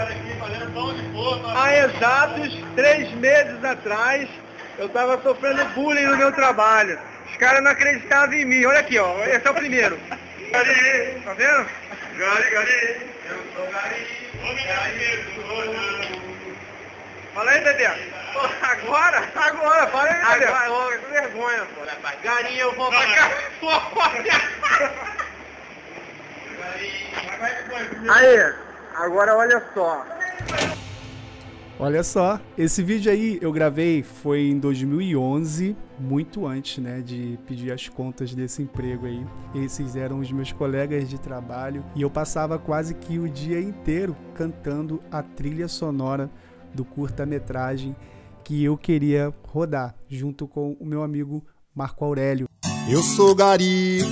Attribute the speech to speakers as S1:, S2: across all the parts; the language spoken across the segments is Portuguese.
S1: Há exatos 3 meses atrás, eu estava sofrendo bullying no meu trabalho. Os caras não acreditavam em mim. Olha aqui, ó. Esse é o primeiro. Gari, tá vendo? Gari, gari. Eu sou gari. Fala aí, Dedé. Agora, fala aí, Dedé. Agora, com vergonha, pô. Gari, eu vou pra cá. Aí, agora olha só.
S2: Olha só, esse vídeo aí eu gravei foi em 2011, muito antes, né, de pedir as contas desse emprego aí. Esses eram os meus colegas de trabalho e eu passava quase que o dia inteiro cantando a trilha sonora do curta-metragem que eu queria rodar, junto com o meu amigo Marco Aurélio.
S3: Eu sou Gari,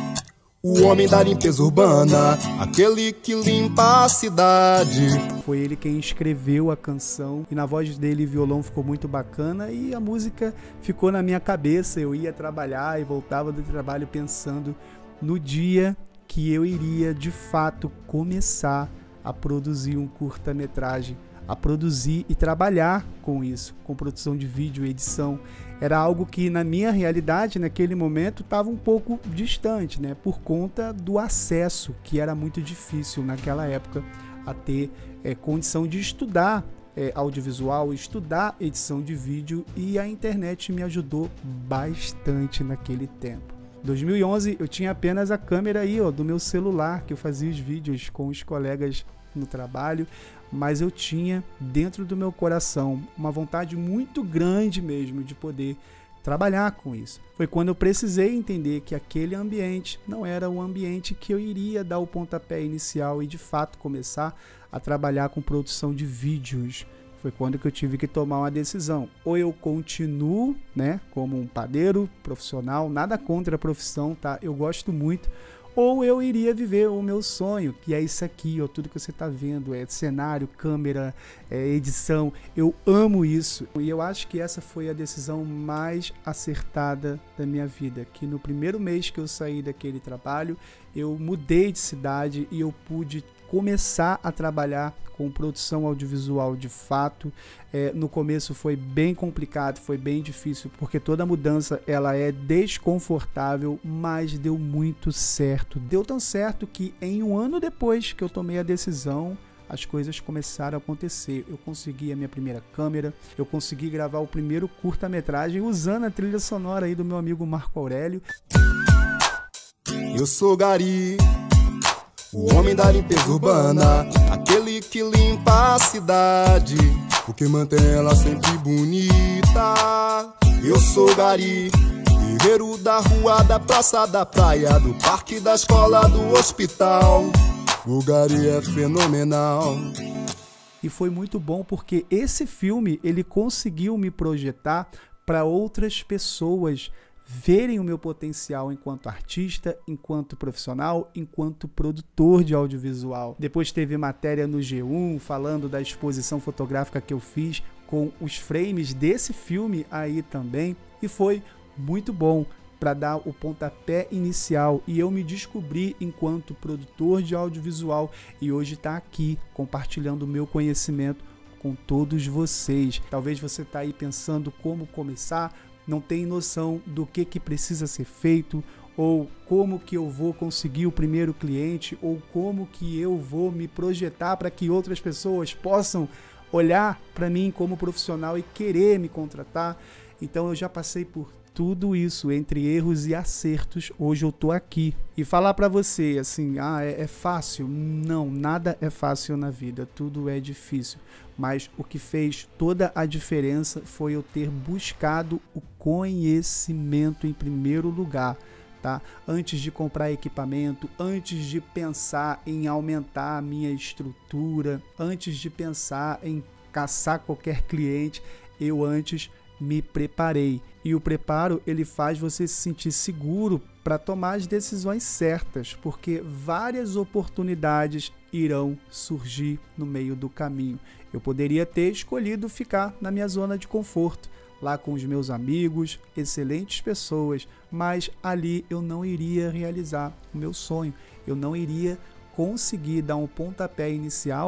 S3: o homem da limpeza urbana, aquele que limpa a cidade.
S2: Foi ele quem escreveu a canção e na voz dele o violão ficou muito bacana e a música ficou na minha cabeça. Eu ia trabalhar e voltava do trabalho pensando no dia que eu iria de fato começar a produzir um curta-metragem, a produzir e trabalhar com isso, com produção de vídeo, edição. Era algo que na minha realidade, naquele momento, estava um pouco distante, né? Por conta do acesso, que era muito difícil naquela época, a ter condição de estudar audiovisual, estudar edição de vídeo, e a internet me ajudou bastante naquele tempo. Em 2011 eu tinha apenas a câmera aí, ó, do meu celular, que eu fazia os vídeos com os colegas no trabalho, mas eu tinha dentro do meu coração uma vontade muito grande mesmo de poder trabalhar com isso. Foi quando eu precisei entender que aquele ambiente não era o ambiente que eu iria dar o pontapé inicial e de fato começar a trabalhar com produção de vídeos. Foi quando que eu tive que tomar uma decisão. Ou eu continuo, né, como um padeiro profissional, nada contra a profissão, tá? Eu gosto muito. Ou eu iria viver o meu sonho, que é isso aqui, ó, tudo que você está vendo, cenário, câmera, edição. Eu amo isso e eu acho que essa foi a decisão mais acertada da minha vida, que no primeiro mês que eu saí daquele trabalho, eu mudei de cidade e eu pude começar a trabalhar com produção audiovisual de fato. No começo foi bem complicado, foi bem difícil, porque toda mudança ela é desconfortável, mas deu muito certo. Deu tão certo que em um ano depois que eu tomei a decisão, as coisas começaram a acontecer. Eu consegui a minha primeira câmera, eu consegui gravar o primeiro curta-metragem usando a trilha sonora aí do meu amigo Marco Aurélio.
S3: Eu sou Gari, o homem da limpeza urbana, aquele que limpa a cidade, o que mantém ela sempre bonita. Eu sou Gari, guerreiro da rua, da praça, da praia, do parque, da escola, do hospital. O Gari é fenomenal.
S2: E foi muito bom porque esse filme ele conseguiu me projetar para outras pessoas verem o meu potencial enquanto artista, enquanto profissional, enquanto produtor de audiovisual. Depois teve matéria no G1 falando da exposição fotográfica que eu fiz com os frames desse filme aí também, e foi muito bom para dar o pontapé inicial e eu me descobri enquanto produtor de audiovisual e hoje está aqui compartilhando o meu conhecimento com todos vocês. Talvez você está aí pensando como começar, não tem noção do que precisa ser feito, ou como que eu vou conseguir o primeiro cliente, ou como que eu vou me projetar para que outras pessoas possam olhar para mim como profissional e querer me contratar. Então eu já passei por tudo isso, entre erros e acertos, hoje eu tô aqui. E falar para você assim, é fácil? Não, nada é fácil na vida, tudo é difícil. Mas o que fez toda a diferença foi eu ter buscado o conhecimento em primeiro lugar, tá? Antes de comprar equipamento, antes de pensar em aumentar a minha estrutura, antes de pensar em caçar qualquer cliente, eu antes me preparei. E o preparo ele faz você se sentir seguro para tomar as decisões certas, porque várias oportunidades irão surgir no meio do caminho. Eu poderia ter escolhido ficar na minha zona de conforto, lá com os meus amigos, excelentes pessoas, mas ali eu não iria realizar o meu sonho, eu não iria conseguir dar um pontapé inicial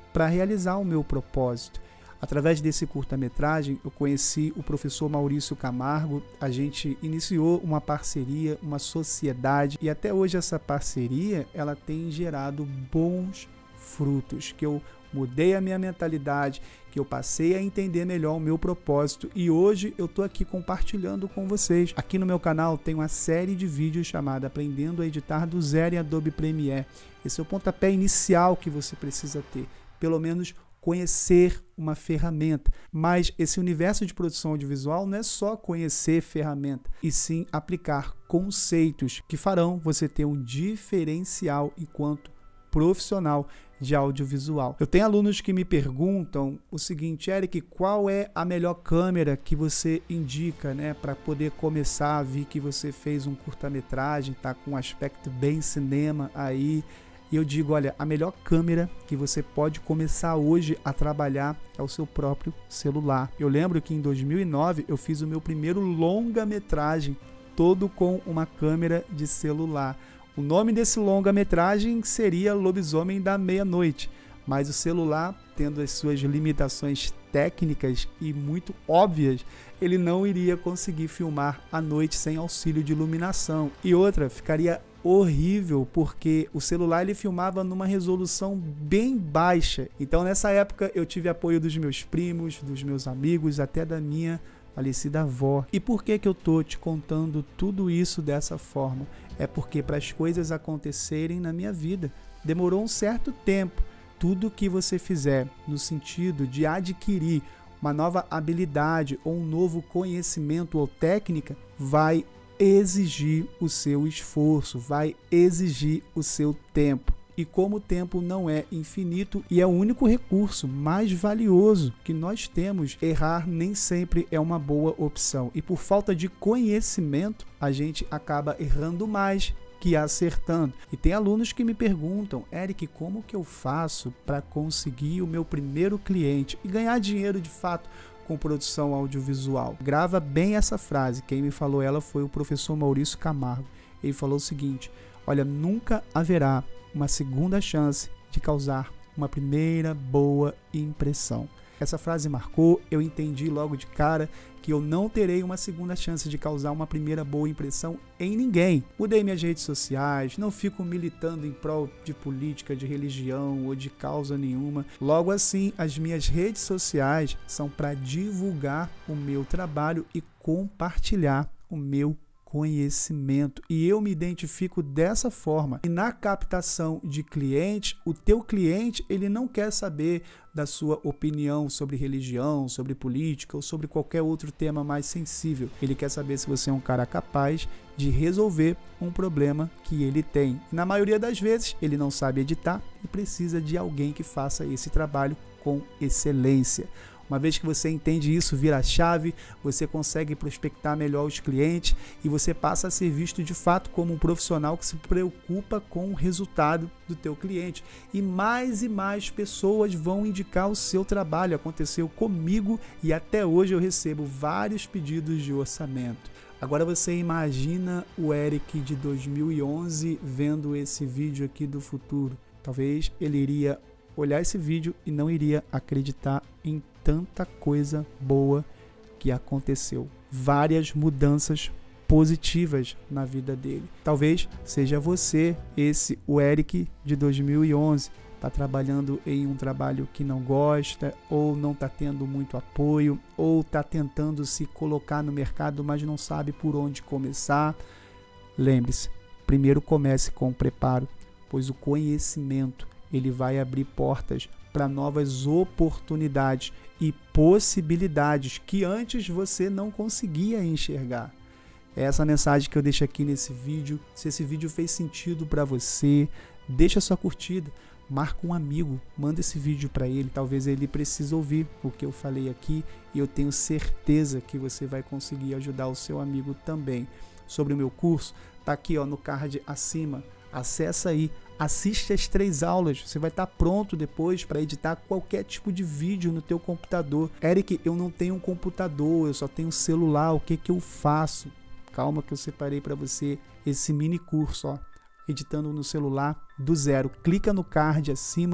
S2: para realizar o meu propósito. Através desse curta-metragem, eu conheci o professor Maurício Camargo, a gente iniciou uma parceria, uma sociedade, e até hoje essa parceria ela tem gerado bons frutos, que eu mudei a minha mentalidade, que eu passei a entender melhor o meu propósito e hoje eu estou aqui compartilhando com vocês. Aqui no meu canal tem uma série de vídeos chamada Aprendendo a Editar do Zero em Adobe Premiere. Esse é o pontapé inicial que você precisa ter, pelo menos conhecer uma ferramenta, mas esse universo de produção audiovisual não é só conhecer ferramenta, e sim aplicar conceitos que farão você ter um diferencial enquanto profissional de audiovisual. Eu tenho alunos que me perguntam o seguinte: Eric, qual é a melhor câmera que você indica, né, para poder começar? Vi que você fez um curta-metragem, tá com um aspecto bem cinema aí. E eu digo, olha, a melhor câmera que você pode começar hoje a trabalhar é o seu próprio celular. Eu lembro que em 2009 eu fiz o meu primeiro longa-metragem, todo com uma câmera de celular. O nome desse longa-metragem seria Lobisomem da Meia-Noite, mas o celular, tendo as suas limitações técnicas e muito óbvias, ele não iria conseguir filmar à noite sem auxílio de iluminação. E outra, ficaria horrível, porque o celular ele filmava numa resolução bem baixa. Então nessa época eu tive apoio dos meus primos, dos meus amigos, até da minha falecida avó. E por que eu tô te contando tudo isso dessa forma? É porque para as coisas acontecerem na minha vida demorou um certo tempo. Tudo que você fizer no sentido de adquirir uma nova habilidade ou um novo conhecimento ou técnica vai exigir o seu esforço, vai exigir o seu tempo. E como o tempo não é infinito e é o único recurso mais valioso que nós temos, errar nem sempre é uma boa opção. E por falta de conhecimento, a gente acaba errando mais que acertando. E tem alunos que me perguntam: Eric, como que eu faço para conseguir o meu primeiro cliente e ganhar dinheiro de fato com produção audiovisual? Grava bem essa frase, quem me falou ela foi o professor Maurício Camargo. Ele falou o seguinte: olha, nunca haverá uma segunda chance de causar uma primeira boa impressão. Essa frase marcou, eu entendi logo de cara que eu não terei uma segunda chance de causar uma primeira boa impressão em ninguém. Mudei minhas redes sociais, não fico militando em prol de política, de religião ou de causa nenhuma. Logo assim, as minhas redes sociais são para divulgar o meu trabalho e compartilhar o meu conhecimento, e eu me identifico dessa forma. E na captação de clientes, o teu cliente ele não quer saber da sua opinião sobre religião, sobre política ou sobre qualquer outro tema mais sensível. Ele quer saber se você é um cara capaz de resolver um problema que ele tem. E na maioria das vezes ele não sabe editar e precisa de alguém que faça esse trabalho com excelência. Uma vez que você entende isso, vira a chave, você consegue prospectar melhor os clientes e você passa a ser visto de fato como um profissional que se preocupa com o resultado do teu cliente. E mais pessoas vão indicar o seu trabalho. Aconteceu comigo e até hoje eu recebo vários pedidos de orçamento. Agora você imagina o Eric de 2011 vendo esse vídeo aqui do futuro. Talvez ele iria olhar esse vídeo e não iria acreditar em tanta coisa boa que aconteceu. Várias mudanças positivas na vida dele. Talvez seja você, o Eric de 2011, está trabalhando em um trabalho que não gosta, ou não está tendo muito apoio, ou está tentando se colocar no mercado, mas não sabe por onde começar. Lembre-se, primeiro comece com o preparo, pois o conhecimento ele vai abrir portas para novas oportunidades e possibilidades que antes você não conseguia enxergar. É essa mensagem que eu deixo aqui nesse vídeo. Se esse vídeo fez sentido para você, deixa sua curtida, marca um amigo, manda esse vídeo para ele, talvez ele precise ouvir o que eu falei aqui e eu tenho certeza que você vai conseguir ajudar o seu amigo também. Sobre o meu curso, tá aqui no card acima, acessa aí. Assiste as 3 aulas, você vai estar pronto depois para editar qualquer tipo de vídeo no teu computador. Eric, eu não tenho um computador, eu só tenho um celular, o que eu faço? Calma que eu separei para você esse mini curso, editando no celular do zero. Clica no card acima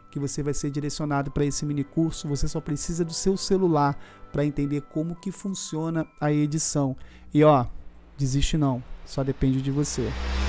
S2: que você vai ser direcionado para esse mini curso. Você só precisa do seu celular para entender como que funciona a edição. E ó, desiste não, só depende de você.